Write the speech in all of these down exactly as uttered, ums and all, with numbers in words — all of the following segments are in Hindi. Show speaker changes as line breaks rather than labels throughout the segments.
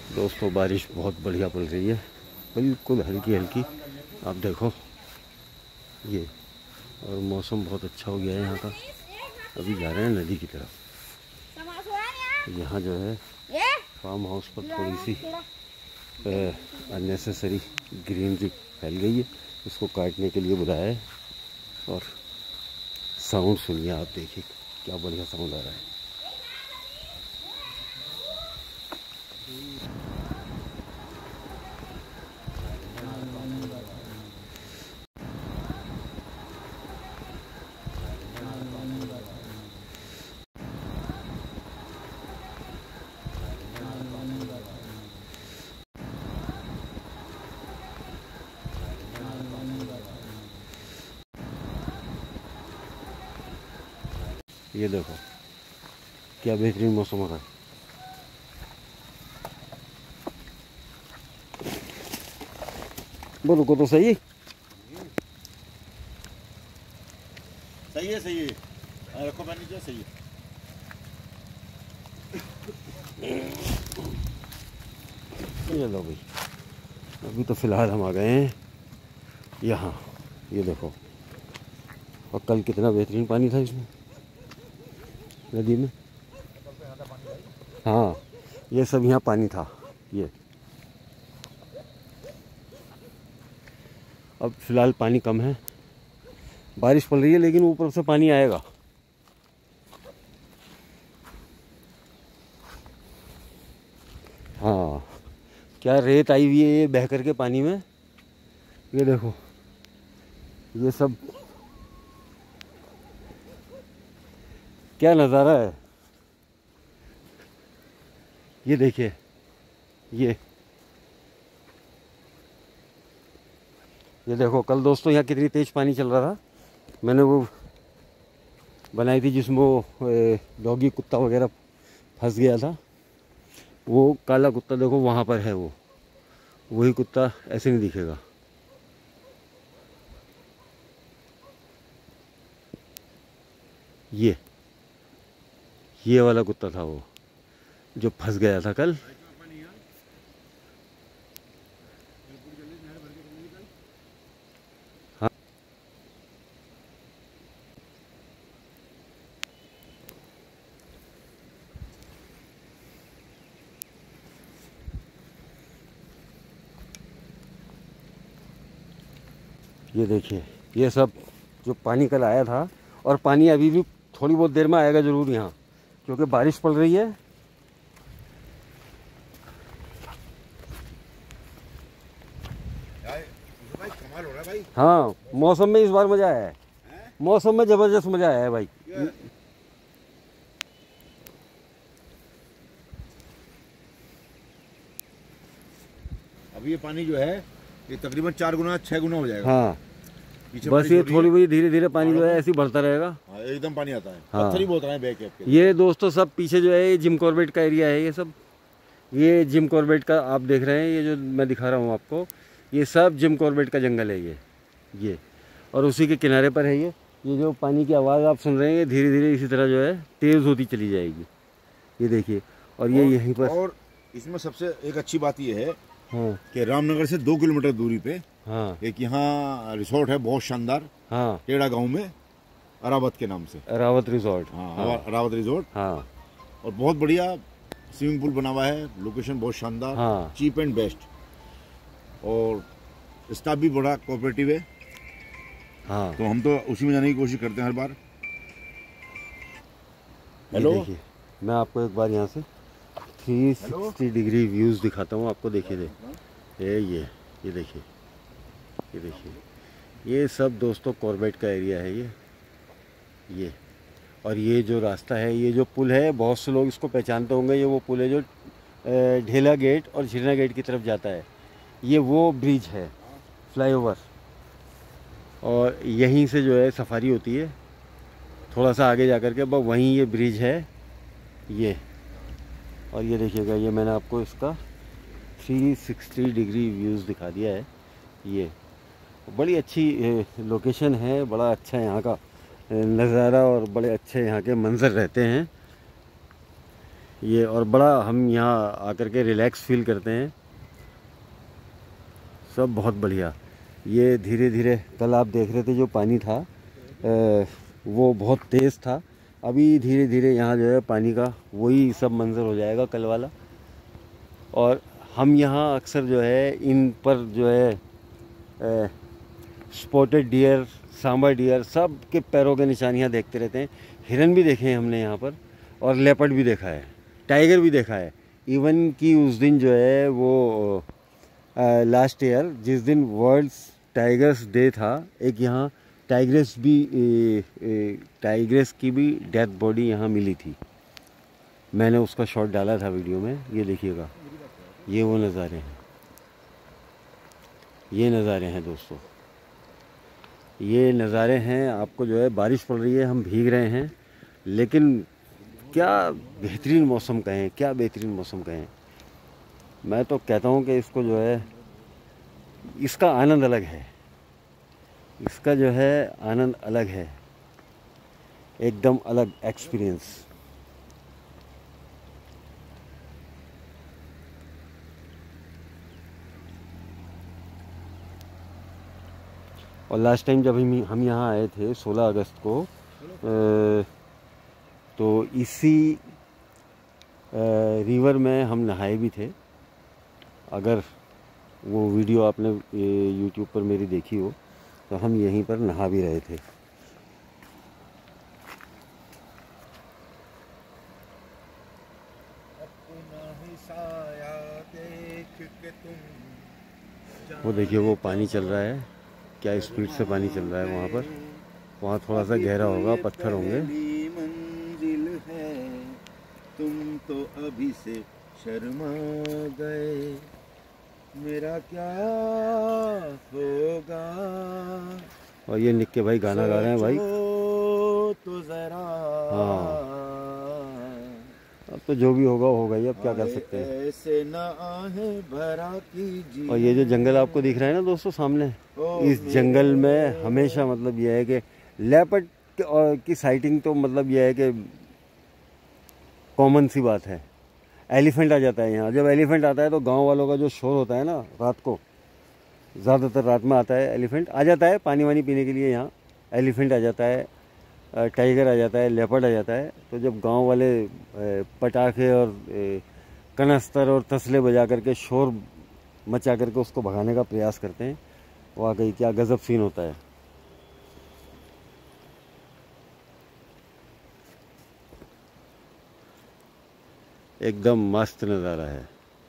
दोस्तों बारिश बहुत बढ़िया पड़ रही है, बिल्कुल हल्की हल्की। आप देखो ये, और मौसम बहुत अच्छा हो गया है यहाँ का। अभी जा रहे हैं नदी की तरफ। यहाँ जो है फार्म हाउस पर थोड़ी सी अननेसेसरी ग्रीनरी फैल गई है, इसको काटने के लिए बुलाया है। और साउंड सुनिए आप, देखिए क्या बढ़िया साउंड आ रहा है। ये देखो क्या बेहतरीन मौसम हो रहा है। बोलो को तो सही
सही है, सही है। रखो मैंने जो सही है।
ये लो भाई, अभी तो फिलहाल हम आ गए हैं यहाँ। ये देखो, और कल कितना बेहतरीन पानी था इसमें, नदी में। हाँ, ये सब यहाँ पानी था। ये अब फिलहाल पानी कम है, बारिश पड़ रही है, लेकिन ऊपर से पानी आएगा। हाँ, क्या रेत आई हुई है ये बह कर के पानी में। ये देखो, ये सब क्या नज़ारा है। ये देखिए, ये ये देखो कल दोस्तों यहाँ कितनी तेज़ पानी चल रहा था। मैंने वो बनाई थी जिसमें वो डॉगी कुत्ता वगैरह फंस गया था। वो काला कुत्ता देखो वहाँ पर है, वो वही कुत्ता ऐसे नहीं दिखेगा। ये ये वाला कुत्ता था वो जो फंस गया था कल। हाँ, ये देखिए, ये सब जो पानी कल आया था, और पानी अभी भी थोड़ी बहुत देर में आएगा ज़रूर यहाँ, क्योंकि बारिश पड़ रही है।
भाई कमाल हो रहा है भाई।
हाँ, मौसम में इस बार मज़ा आया है, मौसम में ज़बरदस्त मज़ा आया है भाई।
अभी ये पानी जो है ये तकरीबन चार गुना छह गुना हो जाएगा।
हाँ, बस ये थोड़ी बहुत धीरे धीरे पानी जो है ऐसे ही बढ़ता रहेगा।
हाँ, एकदम पानी आता है।
हाँ,
पत्थर ही बहुत रहे हैं बैक के।
ये दोस्तों सब पीछे जो है ये जिम कॉर्बेट का एरिया है। ये सब ये जिम कॉर्बेट का आप देख रहे हैं, ये जो मैं दिखा रहा हूँ आपको, ये सब जिम कॉर्बेट का जंगल है ये ये और उसी के किनारे पर है ये ये जो पानी की आवाज़ आप सुन रहे हैं, ये धीरे धीरे इसी तरह जो है तेज़ होती चली जाएगी। ये देखिए, और ये यहीं पर।
और इसमें सबसे एक अच्छी बात ये है
हाँ,
कि रामनगर से दो किलोमीटर दूरी पे
हाँ,
एक यहाँ रिसोर्ट है बहुत शानदार,
हाँ,
टेढ़ा गांव में, अरावत के नाम से।
रावत रिजॉर्ट।
हाँ,
हाँ,
अरावत रिजोर्ट।
हाँ,
और बहुत बढ़िया स्विमिंग पूल बना हुआ है, लोकेशन बहुत शानदार।
हाँ,
चीप एंड बेस्ट, और स्टाफ भी बड़ा कोऑपरेटिव है।
हाँ,
तो हम तो उसी में जाने की कोशिश करते हैं हर बार। हेलो,
देखिए मैं आपको एक बार यहाँ से थ्री सिक्सटी डिग्री व्यूज़ दिखाता हूँ आपको। देखिए दे ये ये ये देखिए, ये देखिए, ये सब दोस्तों कॉर्बेट का एरिया है ये ये और ये जो रास्ता है, ये जो पुल है, बहुत से लोग इसको पहचानते होंगे। ये वो पुल है जो ढेला गेट और झिरना गेट की तरफ जाता है। ये वो ब्रिज है, फ्लाईओवर, और यहीं से जो है सफारी होती है। थोड़ा सा आगे जा कर के बस वहीं ये ब्रिज है ये। और ये देखिएगा, ये मैंने आपको इसका थ्री सिक्सटी डिग्री व्यूज़ दिखा दिया है। ये बड़ी अच्छी लोकेशन है, बड़ा अच्छा यहाँ का नज़ारा और बड़े अच्छे यहाँ के मंज़र रहते हैं। ये और बड़ा हम यहाँ आकर के रिलैक्स फील करते हैं, सब बहुत बढ़िया। ये धीरे धीरे कल आप देख रहे थे जो पानी था आ, वो बहुत तेज़ था, अभी धीरे धीरे यहाँ जो है पानी का वही सब मंज़र हो जाएगा कल वाला। और हम यहाँ अक्सर जो है इन पर जो है स्पॉटेड डियर, सांबर डियर, सब के पैरों के निशानियाँ देखते रहते हैं। हिरन भी देखे हैं हमने यहाँ पर और लेपर्ड भी देखा है, टाइगर भी देखा है। इवन कि उस दिन जो है वो लास्ट ईयर जिस दिन वर्ल्ड टाइगर्स डे था, एक यहाँ टाइग्रेस भी टाइग्रेस की भी डेथ बॉडी यहाँ मिली थी। मैंने उसका शॉट डाला था वीडियो में, ये देखिएगा, ये वो नज़ारे हैं, ये नज़ारे हैं दोस्तों, ये नज़ारे हैं। आपको जो है बारिश पड़ रही है, हम भीग रहे हैं, लेकिन क्या बेहतरीन मौसम कहें, क्या बेहतरीन मौसम कहें। मैं तो कहता हूँ कि इसको जो है इसका आनंद अलग है, इसका जो है आनंद अलग है, एकदम अलग एक्सपीरियंस। और लास्ट टाइम जब हम हम यहाँ आए थे सोलह अगस्त को, तो इसी रिवर में हम नहाए भी थे। अगर वो वीडियो आपने यूट्यूब पर मेरी देखी हो तो हम यहीं पर नहा भी रहे थे। वो देखिए वो पानी चल रहा है, क्या स्पीड से पानी चल रहा है वहाँ पर। वहाँ थोड़ा सा गहरा होगा, पत्थर होंगे।
मंजिल है, तुम तो अभी से शर्मा गए, मेरा क्या होगा।
और ये निक्के भाई गाना गा रहे हैं भाई,
तो जरा।
हाँ, अब तो जो भी होगा होगा ही, अब क्या कर सकते हैं।
ऐसे ना आहें भरा कीजिए।
और ये जो जंगल आपको दिख रहा है ना दोस्तों सामने, इस जंगल में हमेशा मतलब यह है कि लेपर्ड की साइटिंग तो मतलब यह है कि कॉमन सी बात है। एलिफेंट आ जाता है यहाँ, जब एलिफेंट आता है तो गांव वालों का जो शोर होता है ना रात को, ज़्यादातर रात में आता है एलिफेंट, आ जाता है पानी वानी पीने के लिए। यहाँ एलिफेंट आ जाता है, टाइगर आ जाता है, लेपर्ड आ जाता है। तो जब गांव वाले पटाखे और कनस्तर और तसले बजा करके शोर मचा करके उसको भगाने का प्रयास करते हैं, वाकई क्या गजब सीन होता है। एकदम मस्त नज़ारा है,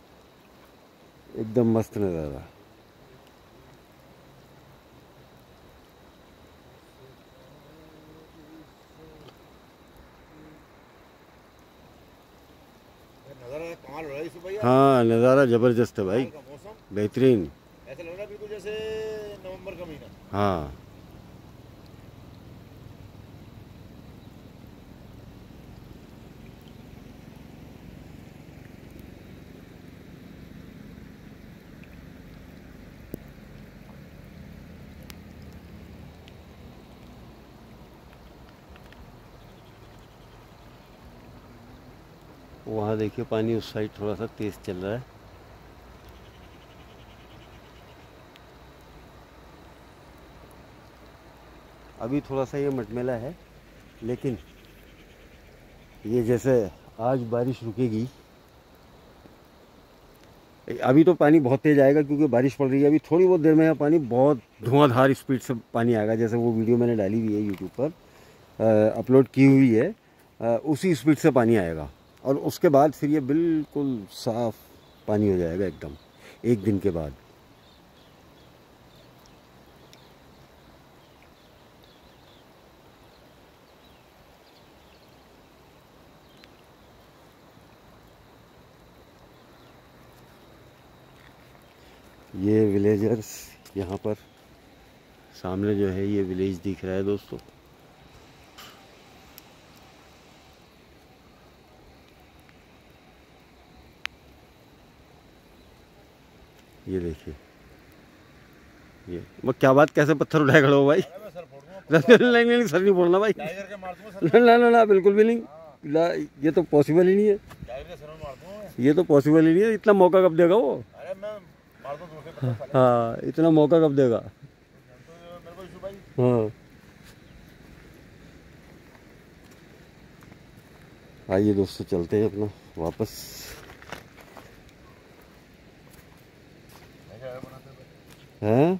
एकदम मस्त नज़ारा।
नज़ारा कमाल हो रहा है इस भैया।
हाँ नज़ारा ज़बरदस्त है भाई,
मौसम
बेहतरीन।
ऐसा लग रहा है बिल्कुल जैसे नवंबर का महीना।
हाँ वहाँ देखिए पानी उस साइड थोड़ा सा तेज़ चल रहा है। अभी थोड़ा सा ये मटमेला है, लेकिन ये जैसे आज बारिश रुकेगी, अभी तो पानी बहुत तेज़ आएगा क्योंकि बारिश पड़ रही है। अभी थोड़ी बहुत देर में यहाँ पानी बहुत धुआंधार स्पीड से पानी आएगा, जैसे वो वीडियो मैंने डाली हुई है यूट्यूब पर, अपलोड की हुई है, आ, उसी स्पीड से पानी आएगा। और उसके बाद फिर ये बिल्कुल साफ पानी हो जाएगा एकदम, एक दिन के बाद। ये विलेजर्स यहाँ पर सामने जो है ये विलेज दिख रहा है दोस्तों। ये देखिए, ये मैं क्या बात, कैसे पत्थर उठाए खड़े हो भाई? नहीं नहीं सर नहीं बोलना भाई, ना ना ना बिल्कुल भी नहीं, ये तो पॉसिबल ही नहीं है। ये तो पॉसिबल ही नहीं है, इतना मौका कब देगा वो।
अरे मैं मार दूं दूर से पत्थर।
हाँ, इतना मौका कब देगा। हाँ, आइए दोस्तों चलते हैं अपना वापस। हैं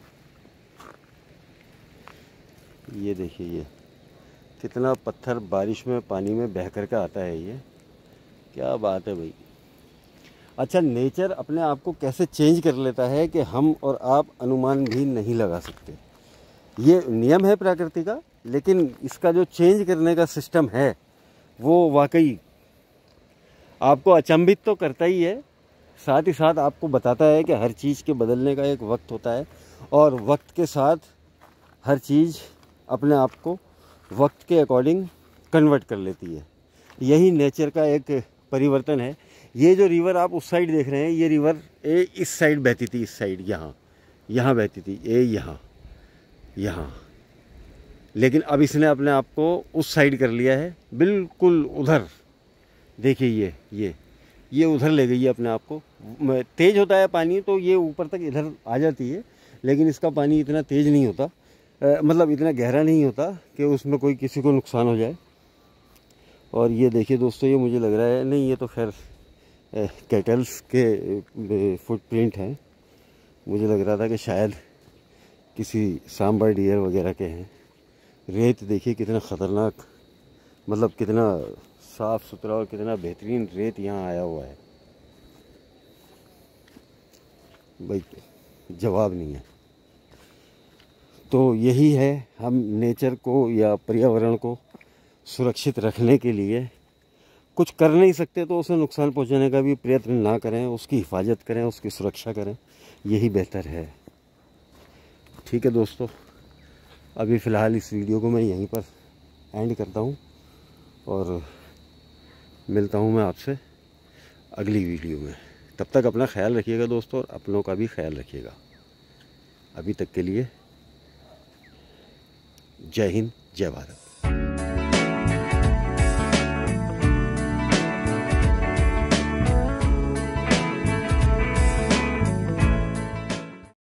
ये देखिए, ये कितना पत्थर बारिश में पानी में बह कर के आता है, ये क्या बात है भाई। अच्छा, नेचर अपने आप को कैसे चेंज कर लेता है कि हम और आप अनुमान भी नहीं लगा सकते। ये नियम है प्रकृति का, लेकिन इसका जो चेंज करने का सिस्टम है वो वाकई आपको अचंभित तो करता ही है, साथ ही साथ आपको बताता है कि हर चीज़ के बदलने का एक वक्त होता है और वक्त के साथ हर चीज़ अपने आप को वक्त के अकॉर्डिंग कन्वर्ट कर लेती है। यही नेचर का एक परिवर्तन है। ये जो रिवर आप उस साइड देख रहे हैं, ये रिवर ए इस साइड बहती थी, इस साइड यहाँ यहाँ बहती थी, ए यहाँ यहाँ, लेकिन अब इसने अपने आप को उस साइड कर लिया है, बिल्कुल उधर। देखिए ये ये ये उधर ले गई है अपने आप को। तेज़ होता है पानी तो ये ऊपर तक इधर आ जाती है, लेकिन इसका पानी इतना तेज़ नहीं होता, आ, मतलब इतना गहरा नहीं होता कि उसमें कोई किसी को नुकसान हो जाए। और ये देखिए दोस्तों, ये मुझे लग रहा है, नहीं ये तो खैर कैटल्स के फुटप्रिंट हैं। मुझे लग रहा था कि शायद किसी सांबर डियर वगैरह के हैं। रेत देखिए कितना ख़तरनाक, मतलब कितना साफ़ सुथरा और कितना बेहतरीन रेत यहाँ आया हुआ है भाई, जवाब नहीं है। तो यही है, हम नेचर को या पर्यावरण को सुरक्षित रखने के लिए कुछ कर नहीं सकते तो उसे नुकसान पहुंचाने का भी प्रयत्न ना करें, उसकी हिफाजत करें, उसकी सुरक्षा करें, यही बेहतर है। ठीक है दोस्तों, अभी फ़िलहाल इस वीडियो को मैं यहीं पर एंड करता हूं और मिलता हूं मैं आपसे अगली वीडियो में। तब तक अपना ख्याल रखिएगा दोस्तों, और अपनों का भी ख्याल रखिएगा। अभी तक के लिए जय हिंद, जय भारत।